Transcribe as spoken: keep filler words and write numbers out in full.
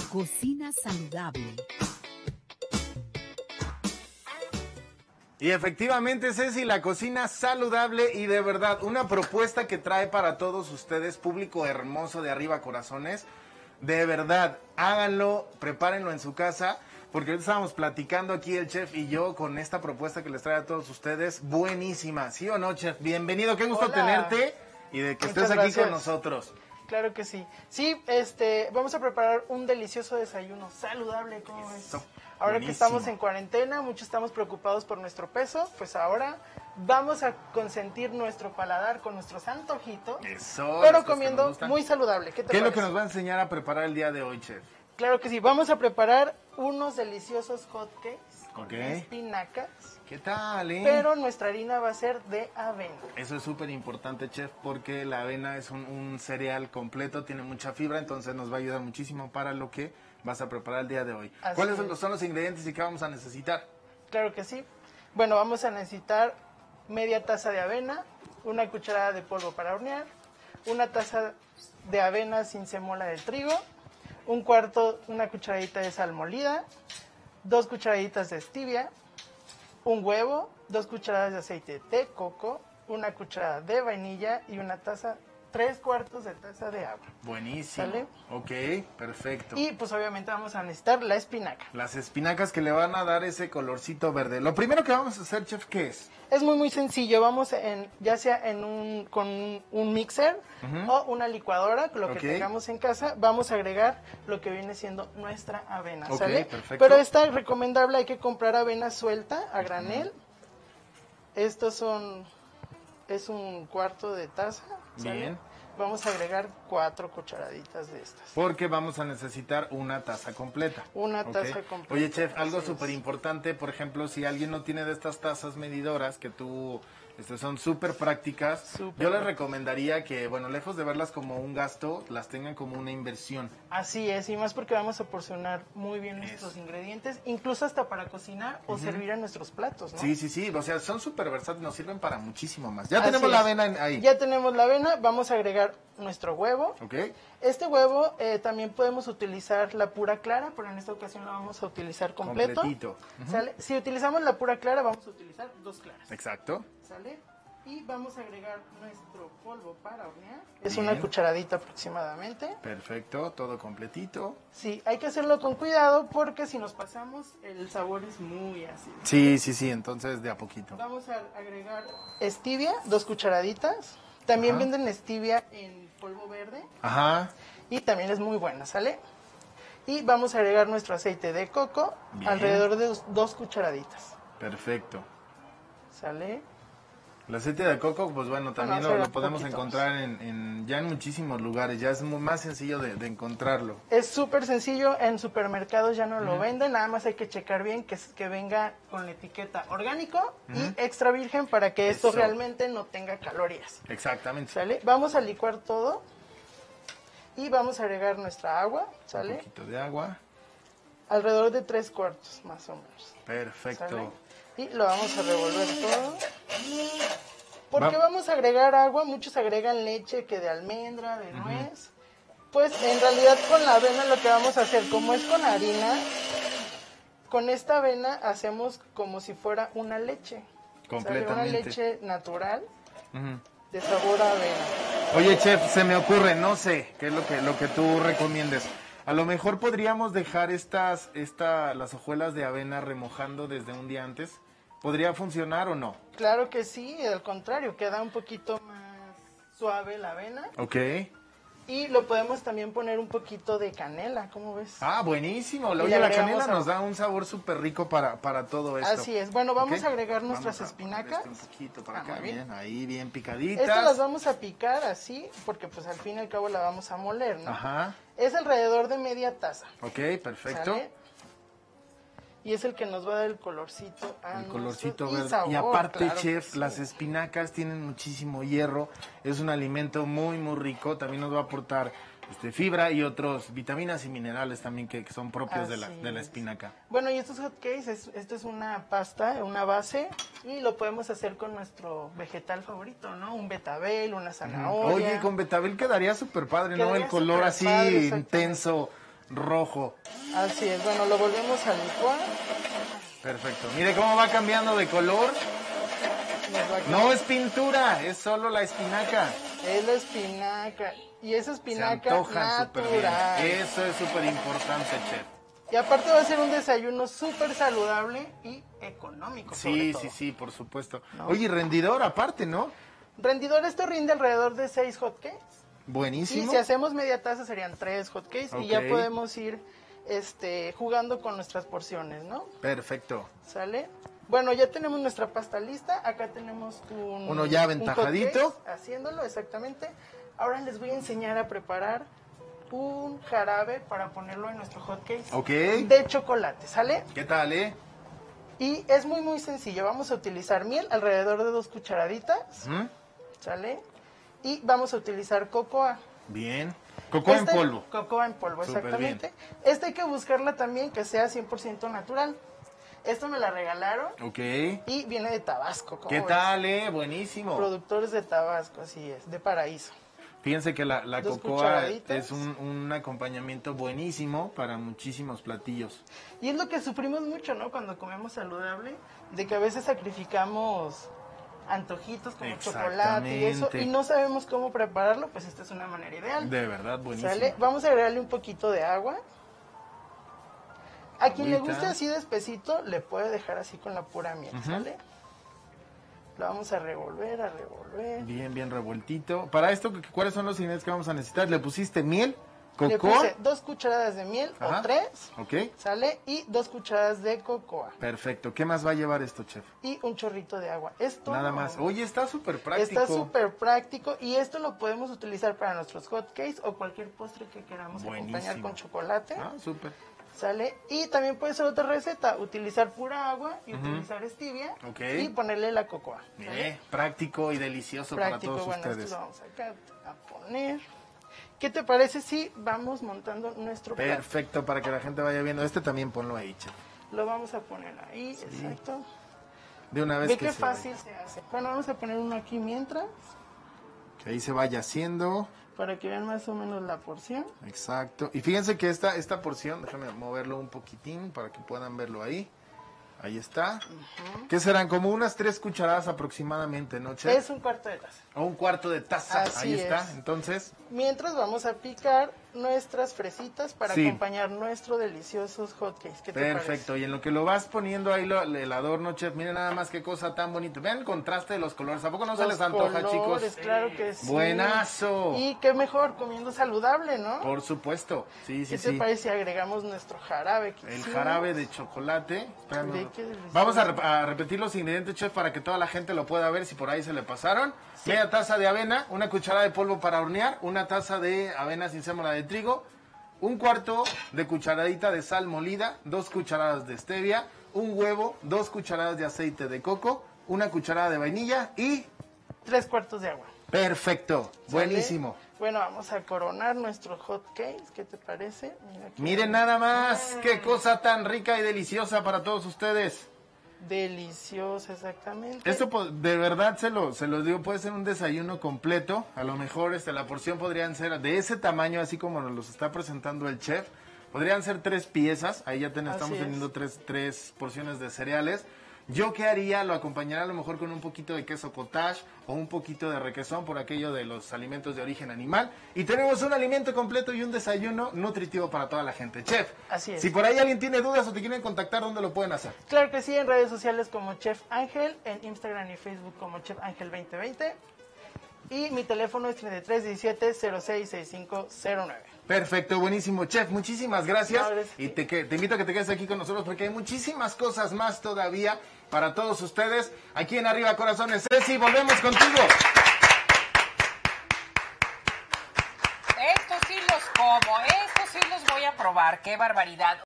Cocina saludable. Y efectivamente, Ceci, la cocina saludable y de verdad, una propuesta que trae para todos ustedes, público hermoso de Arriba Corazones. De verdad, háganlo, prepárenlo en su casa, porque ahorita estábamos platicando aquí el chef y yo con esta propuesta que les trae a todos ustedes, buenísima, ¿sí o no, chef? Bienvenido, qué gusto Hola. tenerte y de que Muchas estés aquí gracias. con nosotros. Claro que sí. Sí, este, vamos a preparar un delicioso desayuno saludable, ¿cómo ves? Eso, Ahora buenísimo. que estamos en cuarentena, muchos estamos preocupados por nuestro peso, pues ahora vamos a consentir nuestro paladar con nuestros antojitos, Eso, pero estos que comiendo nos gustan. muy saludable. ¿Qué te ¿Qué es lo parece? que nos va a enseñar a preparar el día de hoy, chef? Claro que sí, vamos a preparar unos deliciosos hot cakes con Ok. espinacas, ¿Qué tal, eh? pero nuestra harina va a ser de avena. Eso es súper importante, chef, porque la avena es un, un cereal completo, tiene mucha fibra, entonces nos va a ayudar muchísimo para lo que vas a preparar el día de hoy. Así ¿Cuáles es. son los, son los ingredientes y qué vamos a necesitar? Claro que sí. Bueno, vamos a necesitar media taza de avena, una cucharada de polvo para hornear, una taza de avena sin semola de trigo, un cuarto, una cucharadita de sal molida, dos cucharaditas de stevia, un huevo, dos cucharadas de aceite de coco, una cucharada de vainilla y una taza, tres cuartos de taza de agua. Buenísimo. ¿Sale? Ok, perfecto. Y pues obviamente vamos a necesitar la espinaca. Las espinacas que le van a dar ese colorcito verde. Lo primero que vamos a hacer, chef, ¿qué es? Es muy muy sencillo, vamos en, ya sea en un, con un, un mixer Ujú. o una licuadora, con lo que Ok. tengamos en casa, vamos a agregar lo que viene siendo nuestra avena, Ok, ¿sale? perfecto. Pero esta es recomendable, hay que comprar avena suelta a granel. Estos son, es un cuarto de taza, ¿sale? Bien. Vamos a agregar cuatro cucharaditas de estas. Porque vamos a necesitar una taza completa. Una Ok. taza completa. Oye, chef, algo Así es. súper importante, por ejemplo, si alguien no tiene de estas tazas medidoras que tú, este, son súper prácticas, Súper yo les prácticas. recomendaría que, bueno, lejos de verlas como un gasto, las tengan como una inversión. Así es, y más porque vamos a porcionar muy bien nuestros Eso. ingredientes, incluso hasta para cocinar o servir a nuestros platos, ¿no? Sí, sí, sí, o sea, son súper versátiles, nos sirven para muchísimo más. Ya Así tenemos la es. avena en- ahí. Ya tenemos la avena, vamos a agregar nuestro huevo. ¿Ok? Este huevo eh, también podemos utilizar la pura clara, pero en esta ocasión la vamos a utilizar completo. Completito. Ujú. ¿Sale? Si utilizamos la pura clara, vamos a utilizar dos claras. Exacto. ¿Sale? Y vamos a agregar nuestro polvo para hornear. Es Bien. una cucharadita aproximadamente. Perfecto, todo completito. Sí, hay que hacerlo con cuidado porque si nos pasamos, el sabor es muy ácido. Sí, sí, sí, entonces de a poquito. Vamos a agregar stevia, dos cucharaditas. También Ajá. venden stevia en polvo verde Ajá. y también es muy buena, ¿sale? Y vamos a agregar nuestro aceite de coco, Bien. alrededor de dos, dos cucharaditas, Perfecto. ¿sale? El aceite de coco, pues bueno, también Bueno, lo, será lo podemos poquito encontrar en, en- ya en muchísimos lugares, ya es mu- más sencillo de, de encontrarlo. Es súper sencillo, en supermercados ya no lo venden, nada más hay que checar bien que, es- que venga con la etiqueta orgánico y extra virgen para que esto Eso. realmente no tenga calorías, Exactamente. ¿sale? Vamos a licuar todo y vamos a agregar nuestra agua, Un ¿sale? poquito de agua. Alrededor de tres cuartos más o menos. Perfecto. ¿Sale? Y lo vamos a revolver todo. ¿Por qué Va- vamos a agregar agua? Muchos agregan leche que de almendra, de nuez. Pues en realidad con la avena lo que vamos a hacer, como es con harina, con esta avena hacemos como si fuera una leche. ¿Sale? Completamente. Una leche natural Ujú. de sabor a avena. Oye, chef, se me ocurre, no sé, qué es lo que, lo que tú recomiendes. A lo mejor podríamos dejar estas, esta, las hojuelas de avena remojando desde un día antes. ¿Podría funcionar o no? Claro que sí, al contrario, queda un poquito más suave la avena. Ok. Y lo podemos también poner un poquito de canela, ¿cómo ves? Ah, buenísimo. Y Oye, le la agregamos canela agua. nos da un sabor súper rico para, para todo esto. Así es. Bueno, vamos ¿Ok? a agregar nuestras Vamos a poner espinacas. esto un poquito para Ah, acá, muy bien. bien, ahí bien picaditas. Estas las vamos a picar así, porque pues al fin y al cabo la vamos a moler, ¿no? Ajá, Es alrededor de media taza, ok, perfecto. ¿sale? Y es el que nos va a dar el colorcito. a El colorcito nuestro- y verde. sabor, y aparte, claro que chef, sí. las espinacas tienen muchísimo hierro. Es un alimento muy, muy rico. También nos va a aportar este, fibra y otros vitaminas y minerales también que, que son propios de la, Así de la es. espinaca. Bueno, y estos hotcakes, es, esto es una pasta, una base, y lo podemos hacer con nuestro vegetal favorito, ¿no? Un betabel, una zanahoria. Oye, con betabel quedaría súper padre, ¿no? Quedaría El color súper así padre, exactamente. intenso, rojo. Así es, bueno, lo volvemos a licuar. Perfecto. Mire cómo va cambiando de color. Nos va a No es pintura, es solo la espinaca. Es la espinaca. Y esa Se espinaca antojan súper bien. natural. Eso es súper importante, chef. Y aparte va a ser un desayuno súper saludable y económico. sobre Sí, todo. sí, sí, por supuesto. ¿No? Oye, y rendidor aparte, ¿no? Rendidor, esto rinde alrededor de seis hotcakes. Y Buenísimo. si hacemos media taza serían tres hotcakes y ya Ok. podemos ir este, jugando con nuestras porciones, ¿no? Perfecto. ¿Sale? Bueno, ya tenemos nuestra pasta lista. Acá tenemos un... Uno ya un aventajadito. hotcake, haciéndolo, exactamente. Ahora les voy a enseñar a preparar un jarabe para ponerlo en nuestro hotcake Ok. de chocolate, ¿sale? ¿Qué tal, eh? Y es muy, muy sencillo. Vamos a utilizar miel, alrededor de dos cucharaditas, ¿Mm? ¿sale? Y vamos a utilizar cocoa. Bien. Cocoa Este- en polvo. Cocoa en polvo, Súper exactamente. Esta hay que buscarla también que sea cien por ciento natural. Esto me la regalaron Ok. y viene de Tabasco. ¿cómo ¿Qué ves? tal, eh? Buenísimo. Productores de Tabasco, así es, de Paraíso. Fíjense que la, la Dos cocoa cucharaditas. es un, un acompañamiento buenísimo para muchísimos platillos. Y es lo que sufrimos mucho, ¿no? Cuando comemos saludable, de que a veces sacrificamos antojitos como chocolate y eso, Exactamente. y no sabemos cómo prepararlo, pues esta es una manera ideal. De verdad, buenísimo. ¿Sale? Vamos a agregarle un poquito de agua. A quien le Agüita. guste así de espesito, le puede dejar así con la pura miel, Ujú. ¿sale? Lo vamos a revolver, a revolver. Bien, bien revueltito. Para esto, ¿cuáles son los ingredientes que vamos a necesitar? ¿Le pusiste miel? Le ¿Cocoa? puse dos cucharadas de miel Ajá. o tres, Ok. ¿sale? Y dos cucharadas de cocoa. Perfecto. ¿Qué más va a llevar esto, chef? Y un chorrito de agua. Esto Nada más. Oye, está súper práctico. está súper práctico y esto lo podemos utilizar para nuestros hot cakes o cualquier postre que queramos Buenísimo. acompañar con chocolate. Ah, súper. ¿Sale? Y también puede ser otra receta, utilizar pura agua y utilizar stevia Ok. y ponerle la cocoa. ¿sale? Eh, práctico y delicioso Práctico, para todos bueno, ustedes. esto lo vamos acá a poner. ¿Qué te parece si vamos montando nuestro plato? Perfecto, para que la gente vaya viendo. Este también ponlo ahí, chef. Lo vamos a poner ahí, exacto. De una vez Ve que qué se fácil se hace. Bueno, vamos a poner uno aquí mientras, que ahí se vaya haciendo. para que vean más o menos la porción. Exacto. Y fíjense que esta, esta porción, déjame moverlo un poquitín para que puedan verlo ahí. Ahí está. ¿Qué serán? Como unas tres cucharadas aproximadamente, ¿no, chef? Es un cuarto de taza. O un cuarto de taza. Así Ahí está. es. Entonces, Mientras vamos a picar nuestras fresitas para Sí. acompañar nuestros deliciosos hotcakes. ¿Qué te perfecto. parece? Y en lo que lo vas poniendo ahí lo- el adorno, chef, miren nada más qué cosa tan bonita. Vean el contraste de los colores. ¿A poco no se Los les antoja, colores, chicos? claro que sí. Buenazo. Y qué mejor comiendo saludable, ¿no? Por supuesto. Sí, sí, ¿Qué te sí. parece si agregamos nuestro jarabe? que El hicimos? jarabe de chocolate. Espérame. Ve qué delicioso. Vamos a, rep- a repetir los ingredientes, chef, para que toda la gente lo pueda ver si por ahí se le pasaron. Media taza de avena, una cucharada de polvo para hornear, una taza de avena sin sémola de trigo, un cuarto de cucharadita de sal molida, dos cucharadas de stevia, un huevo, dos cucharadas de aceite de coco, una cucharada de vainilla y... Tres cuartos de agua. Perfecto, ¿Sale? buenísimo. Bueno, vamos a coronar nuestro hot cake. ¿Qué te parece? Mira aquí. Miren nada más, qué cosa tan rica y deliciosa para todos ustedes. Delicioso, exactamente. Esto po- de verdad se lo, se los digo, puede ser un desayuno completo. A lo mejor este, la porción podrían ser de ese tamaño, así como nos los está presentando el chef. Podrían ser tres piezas, ahí ya ten- Así estamos es. teniendo tres, tres porciones de cereales. Yo qué haría, lo acompañaría a lo mejor con un poquito de queso cottage o un poquito de requesón por aquello de los alimentos de origen animal. Y tenemos un alimento completo y un desayuno nutritivo para toda la gente. Chef, Así es. si por ahí alguien tiene dudas o te quieren contactar, ¿dónde lo pueden hacer? Claro que sí, en redes sociales como Chef Ángel, en Instagram y Facebook como Chef Ángel veinte veinte. Y mi teléfono es treinta y tres diecisiete cero seis sesenta y cinco cero nueve. Perfecto, buenísimo, chef, muchísimas gracias. No, gracias. Y te, que- te invito a que te quedes aquí con nosotros porque hay muchísimas cosas más todavía para todos ustedes. Aquí en Arriba Corazones, Ceci, volvemos contigo. Estos sí los como, estos sí los voy a probar, qué barbaridad.